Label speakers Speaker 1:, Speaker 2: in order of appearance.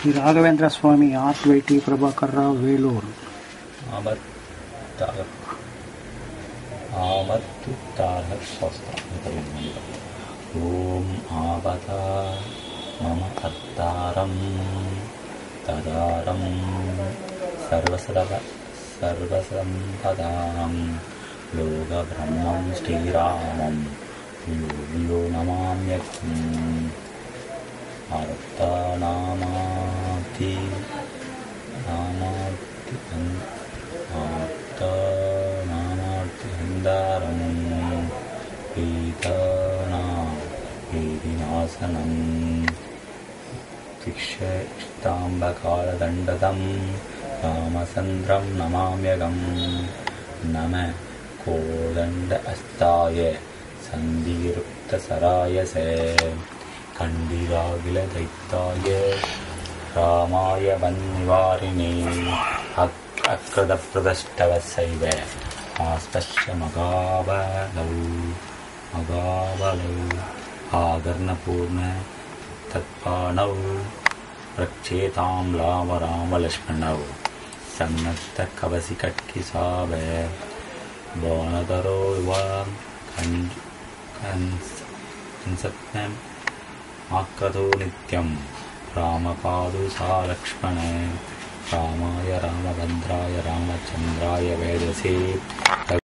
Speaker 1: Shri Raghavendra Swami art Prabhakar Rao Velur.
Speaker 2: ఓం ఆపద మమ కర్తారం తదారం సర్వసంపదాం లోకబ్రహ్మం శ్రీరామం యోగియో నమామ్యహం. ఆర్తనామాతి హందారం పీతనాసనం తిక్షతాంబకాళదండదం రామచంద్రం నమామ్యహం. నమ కోదండ అస్తాయ సంధిరుక్తసరాయసే కండిరాగిల దైత్యాయ రామాయ వన్నివారిణే అక్రదప్రదష్టవసైవ ఆస్పశ్య మగాబలౌ ఆగర్ణపూర్ణ తత్పాణౌ రక్షేతాం రామలక్ష్మణౌ సన్నత్త కవసి కట్కి సావ బాణధరో కంసత్నం ఆక్రతో నిత్యం రామపాదు సా లక్ష్మణ రామాయ రామభద్రాయ రామచంద్రాయ వేదసే